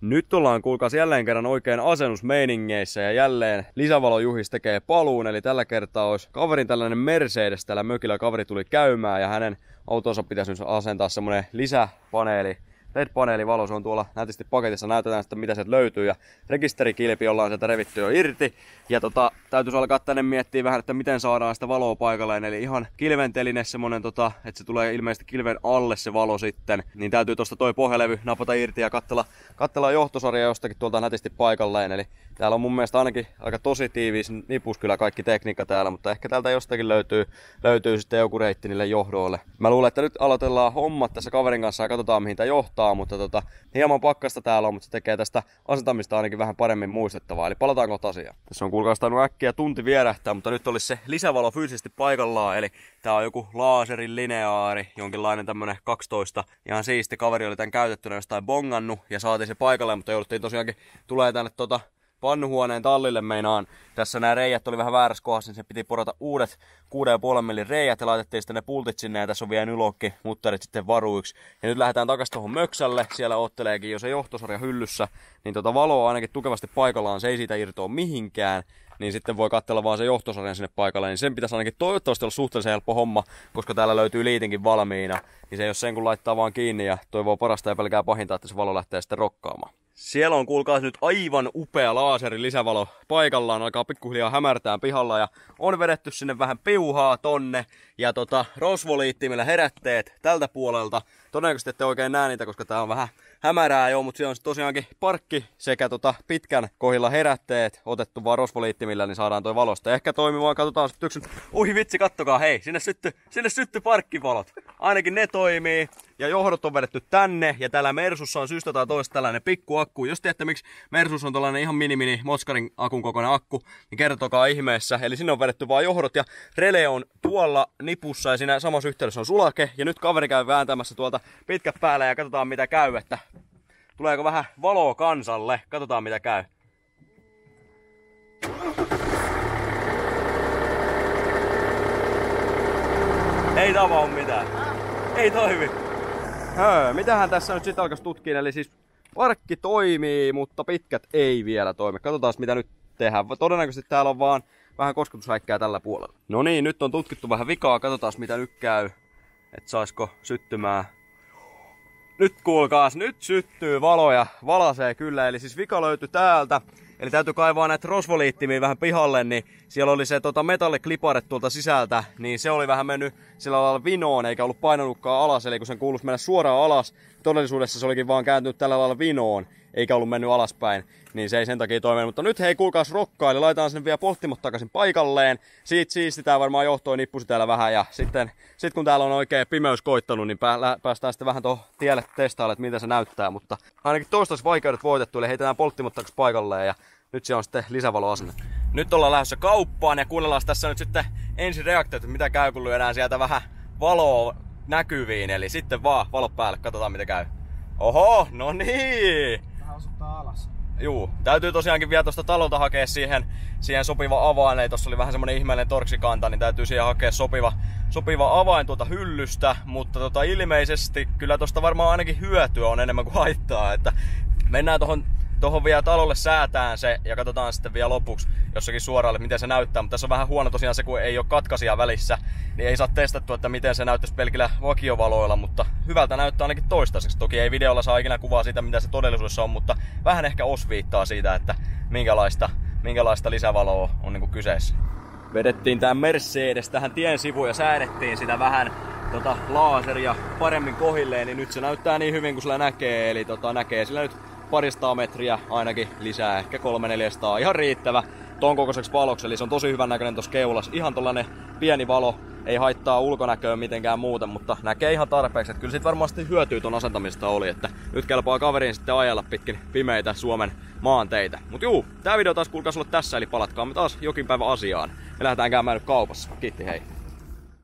Nyt ollaan kuulkaas jälleen kerran oikein asennusmeiningeissä ja jälleen lisävalojuhis tekee paluun. Eli tällä kertaa olisi kaverin tällainen Mercedes täällä mökillä. Kaveri tuli käymään ja hänen autonsa pitäisi nyt asentaa semmonen lisäpaneeli. LED-paneelivalo, se on tuolla nätisti paketissa, näytetään sitten mitä sieltä löytyy ja rekisterikilpi ollaan sieltä revitty jo irti ja täytyisi alkaa tänne miettiä vähän, että miten saadaan sitä valoa paikalleen, eli ihan kilventeline semmonen että se tulee ilmeisesti kilven alle se valo sitten, niin täytyy tosta toi pohjalevy napata irti ja katsella johtosarja jostakin tuolta nätisti paikalleen, eli täällä on mun mielestä ainakin aika tosi tiivis nipus kyllä kaikki tekniikka täällä, mutta ehkä täältä jostakin löytyy sitten joku reitti niille johdoille. Mä luulen, että nyt aloitellaan hommat tässä kaverin kanssa ja katsotaan mihin tää johtaa. Mutta hieman pakkasta täällä on, mutta se tekee tästä asentamista ainakin vähän paremmin muistettavaa. Eli palataan kohta asiaan. Tässä on kuulkaas tainnut äkkiä tunti vierähtää, mutta nyt olisi se lisävalo fyysisesti paikallaan. Eli tää on joku laaserin lineaari, jonkinlainen tämmönen 12. Ihan siisti, kaveri oli tän käytettynä jostain bongannut ja saatiin se paikalle, mutta jouduttiin tosiaankin tulee tänne pannuhuoneen tallille meinaan. Tässä nämä reijät oli vähän väärässä kohdassa, niin se piti porata uudet 6,5 millin reijät ja laitettiin sitten ne pultit sinne ja tässä on vielä nylokki, mutterit sitten varuiksi. Ja nyt lähdetään takaisin tuohon möksälle, siellä otteleekin jo se johtosarja hyllyssä, niin valoa ainakin tukevasti paikallaan, se ei siitä irtoa mihinkään. Niin sitten voi katsella vaan se johtosarjan sinne paikalle, niin sen pitäisi ainakin toivottavasti olla suhteellisen helppo homma, koska täällä löytyy liitinkin valmiina. Niin se ei ole sen kun laittaa vaan kiinni ja toivoo parasta ja pelkää pahinta, että se valo lähtee sitten rokkaamaan. Siellä on kuulkaas nyt aivan upea laaserin lisävalo paikallaan, alkaa pikkuhiljaa hämärtää pihalla ja on vedetty sinne vähän piuhaa tonne ja rosvoliittimillä herätteet tältä puolelta. Todennäköisesti ette oikein näe niitä, koska tää on vähän hämärää jo, mutta siellä on tosiaankin parkki sekä pitkän kohdilla herätteet otettu vaan rosvoliittimillä, niin saadaan toi valosta. Ehkä toimimaan, katsotaan sitten yksin. Ui vitsi, kattokaa, hei, sinne sytty parkkivalot. Ainakin ne toimii. Ja johdot on vedetty tänne ja täällä Mersussa on syystä tai toista tällainen pikkuakku. Jos tiedätte miksi Mersus on tällainen ihan mini Moskarin akun kokoinen akku, niin kertokaa ihmeessä. Eli sinne on vedetty vaan johdot ja rele on tuolla nipussa ja siinä samassa yhteydessä on sulake. Ja nyt kaveri käy vääntämässä tuolta pitkät päällä ja katsotaan mitä käy, että tuleeko vähän valoa kansalle. Katsotaan mitä käy. Ei tapahdu mitään. Ei toimi. Mitähän tässä nyt sitten alkaisi tutkia, eli siis parkki toimii, mutta pitkät ei vielä toimi. Katsotaan mitä nyt tehdään. Todennäköisesti täällä on vaan vähän kosketushäikkää tällä puolella. No niin, nyt on tutkittu vähän vikaa, katsotaan mitä nyt käy. Että saisiko syttymään. Nyt kuulkaas, nyt syttyy valoja, valasee kyllä, eli siis vika löytyi täältä. Eli täytyy kaivaa näitä rosvoliittimiä vähän pihalle, niin siellä oli se metalliklipare tuolta sisältä, niin se oli vähän mennyt sillä lailla vinoon, eikä ollut painanutkaan alas, eli kun sen kuuluisi mennä suoraan alas, todellisuudessa se olikin vaan kääntynyt tällä lailla vinoon, eikä ollut mennyt alaspäin, niin se ei sen takia toiminut. Mutta nyt hei kuulkaas rokkaa, eli laitetaan sinne vielä polttimot takaisin paikalleen, siitä siistitään varmaan johtoon nippusi täällä vähän, ja sitten kun täällä on oikein pimeys koittanut, niin päästään sitten vähän tuohon tielle testaalle, että miltä se näyttää, mutta ainakin toistaiseksi vaikeudet voitettu, eli heitetään polttimot takaisin paikalleen, ja nyt siellä on sitten lisävaloasenne. Nyt ollaan lähdössä kauppaan ja kuunnellaan tässä nyt sitten ensin reaktiot, että mitä käy kun lyödään sieltä vähän valoa näkyviin. Eli sitten vaan valot päälle, katsotaan mitä käy. Oho, no niin! Vähän osuttaa alas. Juu, täytyy tosiaankin vielä tuosta talolta hakea siihen sopiva avain. Eli tossa oli vähän semmonen ihmeellinen torksikanta, niin täytyy siihen hakea sopiva avain tuolta hyllystä. Mutta ilmeisesti kyllä tosta varmaan ainakin hyötyä on enemmän kuin haittaa. Että mennään tohon vielä talolle säätään se ja katsotaan sitten vielä lopuksi jossakin suoraan, miten se näyttää. Mutta tässä on vähän huono tosiaan se, kun ei ole katkaisia välissä, niin ei saa testattua, että miten se näyttäisi pelkillä vakiovaloilla, mutta hyvältä näyttää ainakin toistaiseksi. Toki ei videolla saa ikinä kuvaa siitä, mitä se todellisuudessa on, mutta vähän ehkä osviittaa siitä, että minkälaista lisävaloa on niin kuin kyseessä. Vedettiin tää Mercedes tähän tien sivuun ja säädettiin sitä vähän laaseria paremmin kohilleen, niin nyt se näyttää niin hyvin kuin sillä näkee, eli näkee sillä nyt paristaa metriä ainakin lisää, ehkä 300-400, ihan riittävä ton kokoiseksi valoksi, eli se on tosi hyvän näköinen tossa keulassa, ihan tollanen pieni valo, ei haittaa ulkonäköä mitenkään muuten, mutta näkee ihan tarpeeksi, että kyllä sit varmasti hyötyy ton asentamista oli, että nyt kelpaa kaveriin sitten ajella pitkin pimeitä Suomen maanteitä. Mut juu, tää video taas kuulkaas olla tässä, eli palatkaamme taas jokin päivä asiaan. Me lähdetään käymään nyt kaupassa. Kiitti, hei!